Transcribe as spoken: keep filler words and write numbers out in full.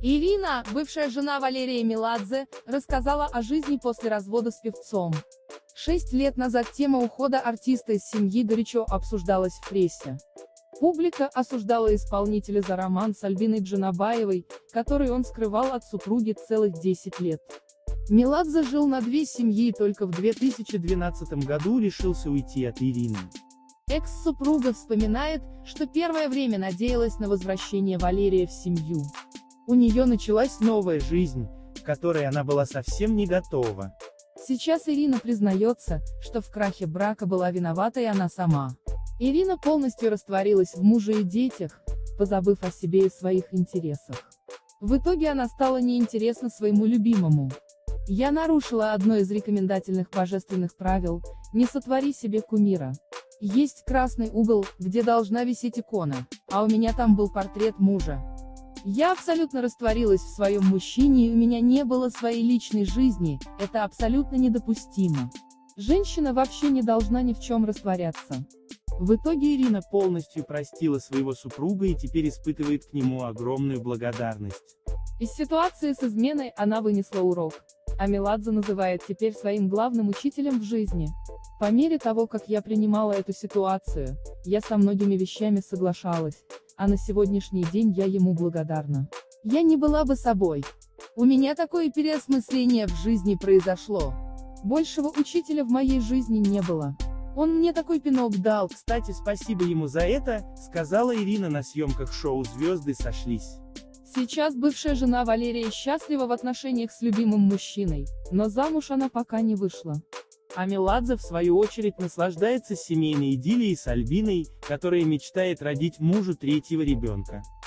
Ирина, бывшая жена Валерия Меладзе, рассказала о жизни после развода с певцом. Шесть лет назад тема ухода артиста из семьи горячо обсуждалась в прессе. Публика осуждала исполнителя за роман с Альбиной Джанабаевой, который он скрывал от супруги целых десять лет. Меладзе жил на две семьи и только в две тысячи двенадцатом году решился уйти от Ирины. Экс-супруга вспоминает, что первое время надеялась на возвращение Валерия в семью. У нее началась новая жизнь, к которой она была совсем не готова. Сейчас Ирина признается, что в крахе брака была виновата и она сама. Ирина полностью растворилась в муже и детях, позабыв о себе и своих интересах. В итоге она стала неинтересна своему любимому. «Я нарушила одно из рекомендательных божественных правил – не сотвори себе кумира. Есть красный угол, где должна висеть икона, а у меня там был портрет мужа. Я абсолютно растворилась в своем мужчине и у меня не было своей личной жизни, это абсолютно недопустимо. Женщина вообще не должна ни в чем растворяться». В итоге Ирина полностью простила своего супруга и теперь испытывает к нему огромную благодарность. Из ситуации с изменой она вынесла урок, а Меладзе называет теперь своим главным учителем в жизни. По мере того, как я принимала эту ситуацию, я со многими вещами соглашалась, а на сегодняшний день я ему благодарна. Я не была бы собой. У меня такое переосмысление в жизни произошло. Большего учителя в моей жизни не было. Он мне такой пинок дал. Кстати, спасибо ему за это, сказала Ирина на съемках шоу «Звезды сошлись». Сейчас бывшая жена Валерия счастлива в отношениях с любимым мужчиной, но замуж она пока не вышла. А Меладзе, в свою очередь, наслаждается семейной идиллией с Альбиной, которая мечтает родить мужу третьего ребенка.